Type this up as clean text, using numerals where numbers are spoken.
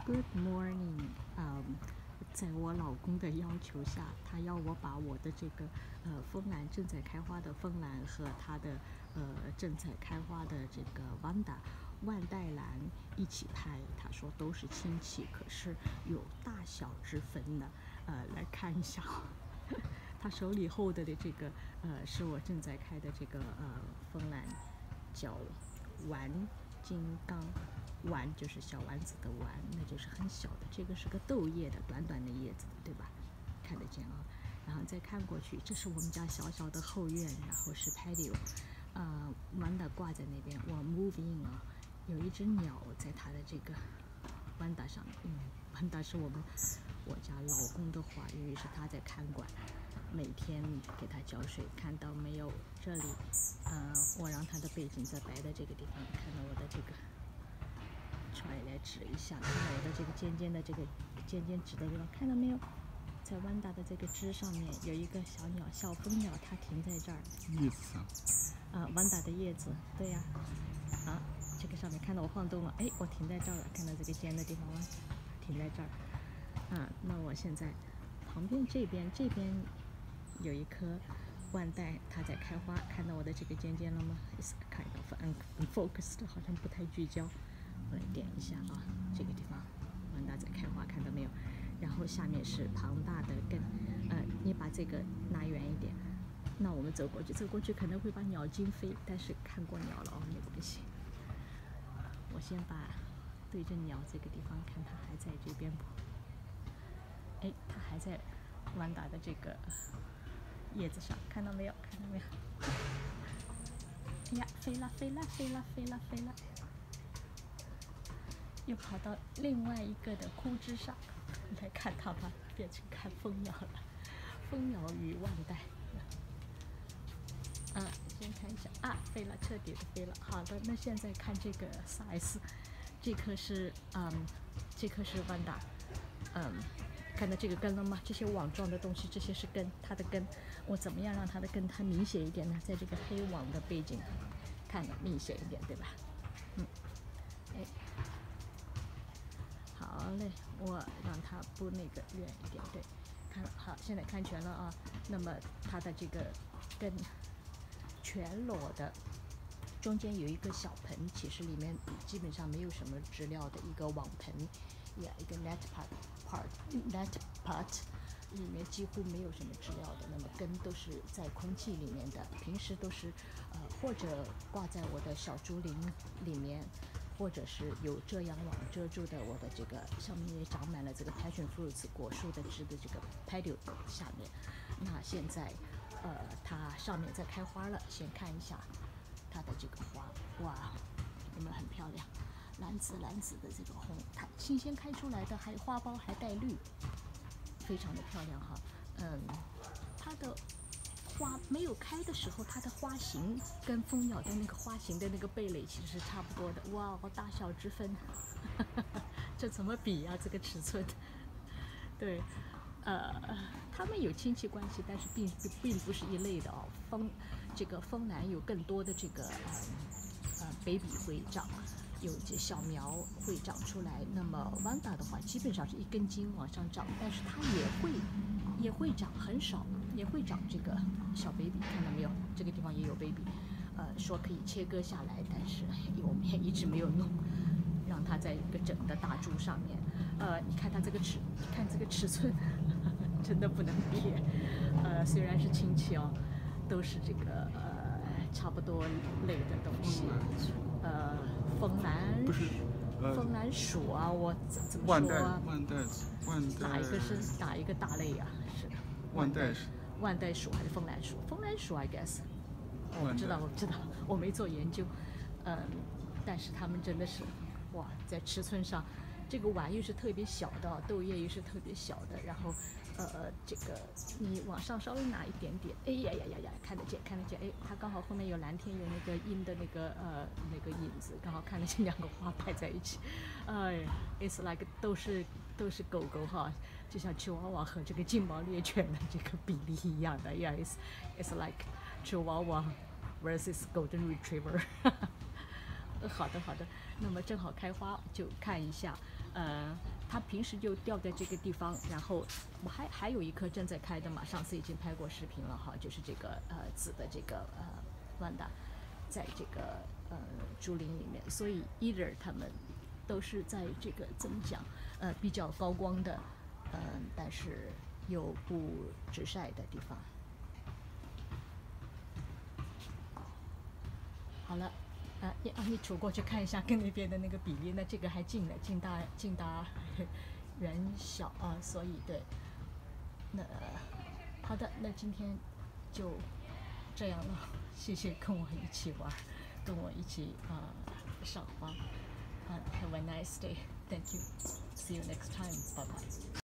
Good morning，在我老公的要求下，他要我把我的这个枫兰正在开花的枫兰和他的正在开花的这个 Vanda 万代兰一起拍。他说都是亲戚，可是有大小之分的。来看一下，他手里hold的这个是我正在开的这个枫兰，叫丸金刚。丸就是小丸子的丸，那就是很小的。这个是个豆叶的，短短的叶子，对吧？看得见啊。然后再看过去，这是我们家小小的后院，然后是 patio，Vanda 挂在那边，我 move in 啊，有一只鸟在它的这个 Vanda 上面。Vanda 是我家老公的花，因为是他在看管，每天给他浇水。看到没有？这里，我让他的背景在白的这个地方，看到我的这个。出来指一下，看到我的这个尖尖的这个尖尖指的地方，看到没有？在Vanda的这个枝上面有一个小鸟，小蜂鸟，它停在这儿。 叶子啊，Vanda的叶子，对呀。这个上面看到我晃动了，哎，我停在这儿了，看到这个尖的地方吗？停在这儿。那我现在旁边这边有一棵万代，它在开花，看到我的这个尖尖了吗 ？It's kind of unfocused， 好像不太聚焦。我来点一下啊，这个地方Vanda在开花，看到没有？然后下面是庞大的根，你把这个拿远一点。那我们走过去可能会把鸟惊飞，但是看过鸟了哦，没关系。我先把对着鸟这个地方看，它还在这边不？哎，它还在Vanda的这个叶子上，看到没有？看到没有？哎呀，飞了！又跑到另外一个的枯枝上来看它吧，变成看蜂鸟了。蜂鸟与万代。先看一下飞了，彻底的飞了。好的，那现在看这个 size， 这颗是Vanda，看到这个根了吗？这些网状的东西，这些是根，它的根。我怎么样让它的根它明显一点呢？在这个黑网的背景看得明显一点，对吧？好嘞，我让它不那个远一点，对，看好，现在看全了啊。那么它的这个根全裸的，中间有一个小盆，其实里面基本上没有什么植料的一个网盆，一个 net pot， 里面几乎没有什么植料的。那么根都是在空气里面的，平时都是或者挂在我的小竹林里面。或者是有遮阳网遮住的，我的这个上面也长满了这个 passion fruits 果树的枝的这个 patio 下面。那现在它上面在开花了，先看一下它的这个花，哇，有没有很漂亮？蓝紫的这个红，它新鲜开出来的，还有花苞还带绿，非常的漂亮哈。它的花没有开的时候，它的花型跟蜂鸟的那个花型的那个蓓蕾其实是差不多的。哇，大小之分，这怎么比呀？这个尺寸，对，他们有亲戚关系，但是并不是一类的哦。这个枫兰有更多的这个baby 会长，有些小苗会长出来。那么Vanda的话，基本上是一根茎往上长，但是它也会长，很少也会长这个小 baby， 看到没有？这个地方也有 baby， 说可以切割下来，但是我们也一直没有弄，让它在一个整的大株上面。你看它这个尺寸，真的不能比。虽然是亲戚哦，都是这个差不多类的东西。枫兰属啊，我怎么说啊？哪一个大类啊？是万代属还是枫兰属？枫兰属 I guess， 我不知道，我没做研究。但是他们真的是，哇，在尺寸上，这个碗又是特别小的，豆叶又是特别小的，然后这个你往上稍微拿一点点，哎呀，看得见，哎，它刚好后面有蓝天，有那个阴的那个影子，刚好看得见两个花摆在一起。It's like 都是狗狗哈，就像吉娃娃和这个金毛猎犬的这个比例一样的。Yeah，it's like Chihuahua versus Golden Retriever 好的，那么正好开花，就看一下。 它平时就掉在这个地方，然后我还有一棵正在开的嘛，上次已经拍过视频了哈，就是这个紫的这个Vanda，在这个竹林里面，所以 either 它们都是在这个怎么讲比较高光的但是又不直晒的地方。好了。你走过去看一下跟那边的那个比例，那这个还近了，近大远小啊，所以对，那好的，那今天就这样了，谢谢跟我一起玩，跟我一起赏花，Have a nice day, thank you, see you next time, bye bye.